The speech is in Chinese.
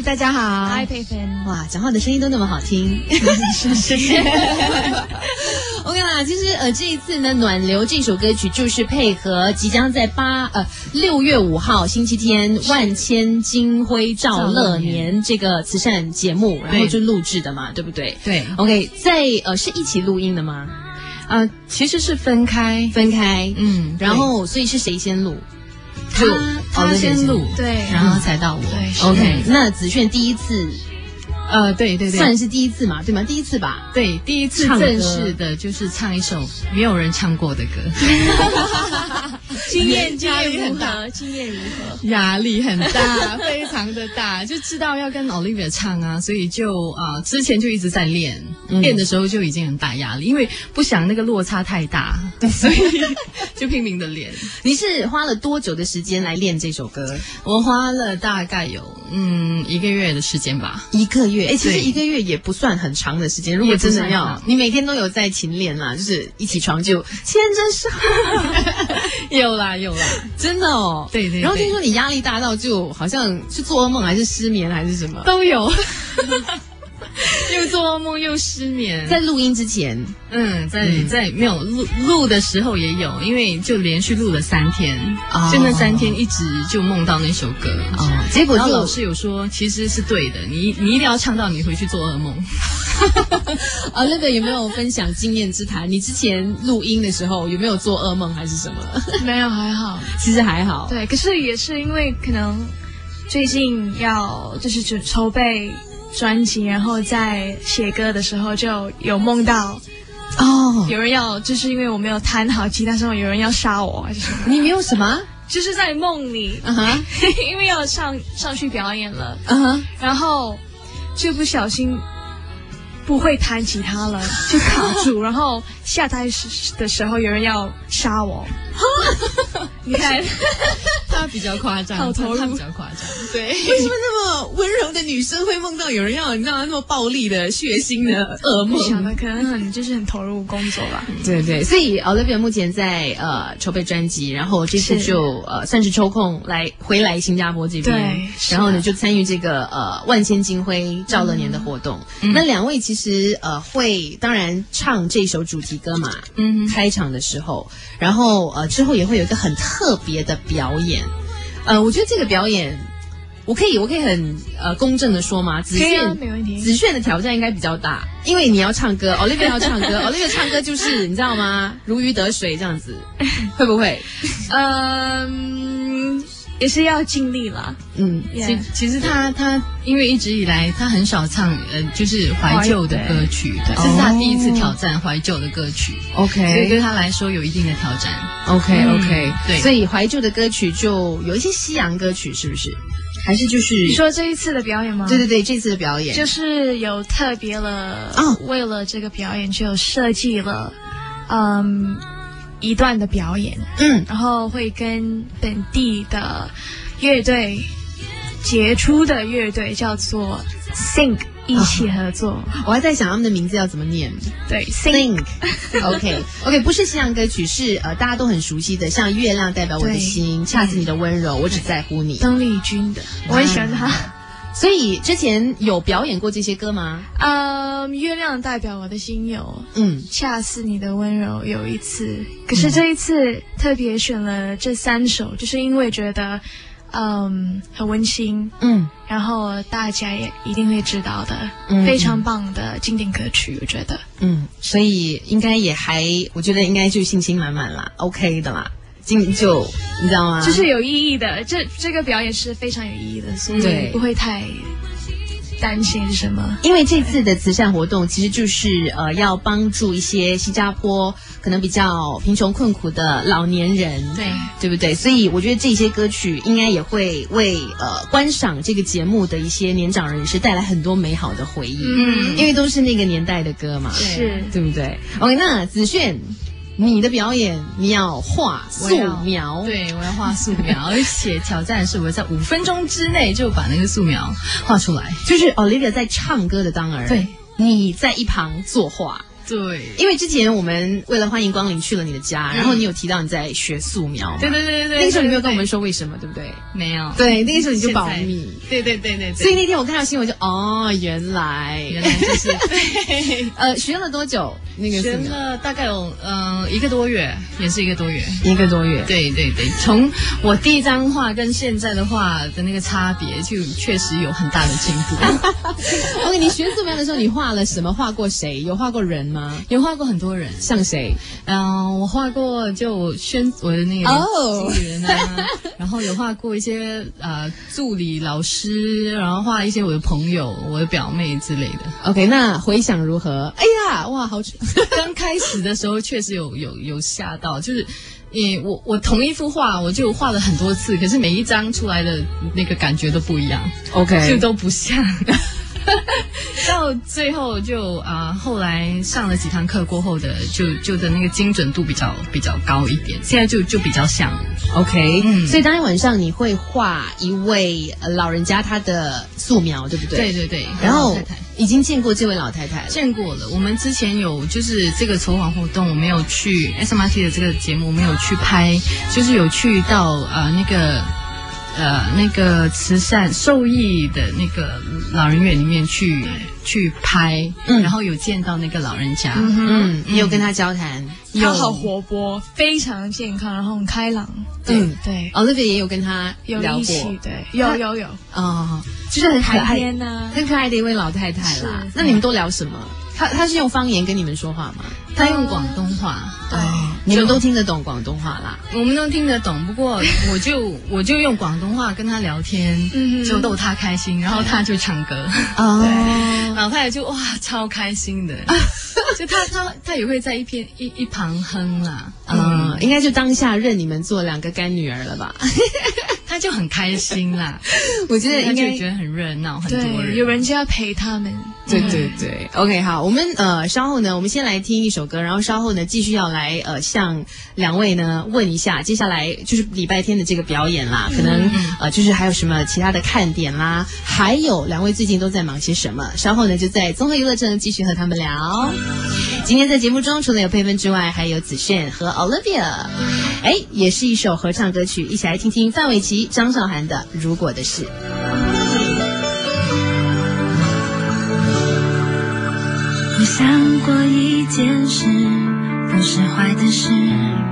大家好。 嗨，佩芬。 哇，讲话的声音都那么好听。 谢谢。 OK 啦，其实这一次呢，暖流这首歌曲就是配合即将在6月5号星期天万千金辉照乐年这个慈善节目，然后就录制的嘛，对不对？ 对。 OK， 在是一起录音的吗？ 其实是分开， 然后所以是谁先录？ 他先录， 对， 然后才到我。 对 OK， 那子炫第一次。 对， 算是第一次嘛，对吗？第一次吧。 对，第一次正式的就是唱一首没有人唱过的歌。 经验如何？经验如何？ 压力很大，非常的大，就知道要跟 Olivia 唱啊，所以就之前就一直在练，练的时候就已经很大压力，因为不想那个落差太大，所以就拼命的练。 你是花了多久的时间来练这首歌？ 我花了大概有1个月的时间吧。 1个月，其实1个月也不算很长的时间。如果真的要，你每天都有在勤练啦，就是一起床就牵着手。 有啦， 真的哦。 对。 然后听说你压力大到就好像是做噩梦还是失眠还是什么都有。又做噩梦又失眠， 在录音之前， 在没有录的时候也有，因为就连续录了3天，就那3天一直就梦到那首歌， 结果就老师有说其实是对的，你一定要唱到你回去做噩梦。 那个有没有分享经验之谈？你之前录音的时候有没有做噩梦还是什么？ 没有，还好， 其实还好。 对，可是也是因为可能最近要就是筹备专辑，然后在写歌的时候就有梦到有人要，就是因为我没有弹好吉他，时候有人要杀我还是什么？ 你没有什么？ 就是在梦里，因为要上去表演了，然后就不小心不会弹吉他了，就卡住，然后下台的时候有人要杀我。你看， 他比较夸张， 好投入， 他比较夸张。对， 为什么那么温柔的女生会梦到有人要你知道那么暴力的血腥的噩梦？ 不晓得，可能很投入工作吧。 对，所以 Olivia 目前在筹备专辑，然后这次就算是抽空回来新加坡这边， 对， 然后呢就参与这个万千金辉照乐年的活动。那两位其实会当然唱这首主题歌嘛，开场的时候，然后之后也会有一个很特别的表演。我觉得这个表演，我可以很公正的说吗？子炫没问题。 子炫的挑战应该比较大，因为你要唱歌 ，Olivia 要唱歌，Olivia 唱歌就是你知道吗？如鱼得水这样子，会不会？ 也是要尽力啦。 其实他因为一直以来他很少唱就是怀旧的歌曲，这是他第一次挑战怀旧的歌曲。 OK， 所以对他来说有一定的挑战。 OK， 对， 所以怀旧的歌曲就有一些西洋歌曲，是不是？还是就是你说这一次的表演吗？ 对，这次的表演就是有特别了为了这个表演就设计了一段的表演，然后会跟本地的乐队杰出的乐队叫做 Think 一起合作。 我还在想他们的名字要怎么念。 对 Think OK 不是西洋歌曲，是大家都很熟悉的，像月亮代表我的心，恰似你的温柔，我只在乎你。 邓丽君的，我很喜欢她。 所以之前有表演过这些歌吗？ 月亮代表我的心有，恰似你的温柔有一次，可是这一次特别选了这3首，就是因为觉得很温馨，然后大家也一定会知道的，非常棒的经典歌曲，我觉得， 所以应该我觉得应该就信心满满啦 ，OK 的啦。就你知道吗？ 就是有意义的，这个表演是非常有意义的，所以不会太担心是什么。 因为这次的慈善活动其实就是要帮助一些新加坡可能比较贫穷困苦的老年人，对不对？所以我觉得这些歌曲应该也会为观赏这个节目的一些年长人士带来很多美好的回忆，因为都是那个年代的歌嘛，对不对 ？OK， 那子炫。你的表演你要画素描， 对，我要画素描，而且挑战是我在5分钟之内就把那个素描画出来。 就是 Olivia 在唱歌的当儿， 对， 你在一旁作画。 对， 因为之前我们为了欢迎光临去了你的家，然后你有提到你在学素描， 对， 那个时候你没有跟我们说为什么，对不对？ 没有， 对，那个时候你就保密， 对， 所以那天我看到新闻就原来就是对， 学了多久？那个学了大概有1个多月，也是1个多月 ，1个多月， 对，从我第一张画跟现在的画的那个差别，就确实有很大的进步。 OK， 你学素描的时候，你画了什么？画过谁？有画过人吗？ 有画过很多人， 像谁？ 我画过就我的那个经纪人啊，然后有画过一些助理老师，然后画一些我的朋友、我的表妹之类的。 OK， 那回想如何？哎呀，哇，好刚开始的时候确实有吓到，就是我同一幅画我就画了很多次，可是每一张出来的那个感觉都不一样 ，OK， 就都不像。到最后就后来上了几堂课过后的，就的那个精准度比较高一点，现在就比较像 ，OK，所以当天晚上你会画一位老人家他的素描，对不对？ 对， 然后已经见过这位老太太了， 见过了。我们之前有就是这个筹划活动，我们有去 SMRT 的这个节目，我们有去拍，就是有去到那个慈善受益的那个老人院里面去拍，然后有见到那个老人家， 你有跟他交谈， 他好活泼，非常健康，然后很开朗，对 ，Olivia 也有跟他聊过， 对，有就是很可爱很可爱的一位老太太啦。那你们都聊什么？他是用方言跟你们说话吗？ 他用广东话， 对，你们都听得懂广东话啦？ 我们都听得懂，不过我就用广东话跟他聊天，就逗他开心，然后他就唱歌，对，老太太就哇超开心的，就他也会在一旁哼啦， 应该就当下认你们做2个干女儿了吧？ 他就很开心啦， 我觉得应该觉得很热闹，很多人， 有人就要陪他们。 对 ，OK， 好，我们稍后呢，我们先来听一首歌，然后稍后呢继续要来向2位呢问一下，接下来就是礼拜天的这个表演啦，可能就是还有什么其他的看点啦，还有2位最近都在忙些什么？稍后呢就在综合娱乐城继续和他们聊。今天在节目中除了有佩芬之外，还有子炫和 Olivia， 也是一首合唱歌曲，一起来听听范玮琪、张韶涵的《如果的事》。 我想过一件事，不是坏的事，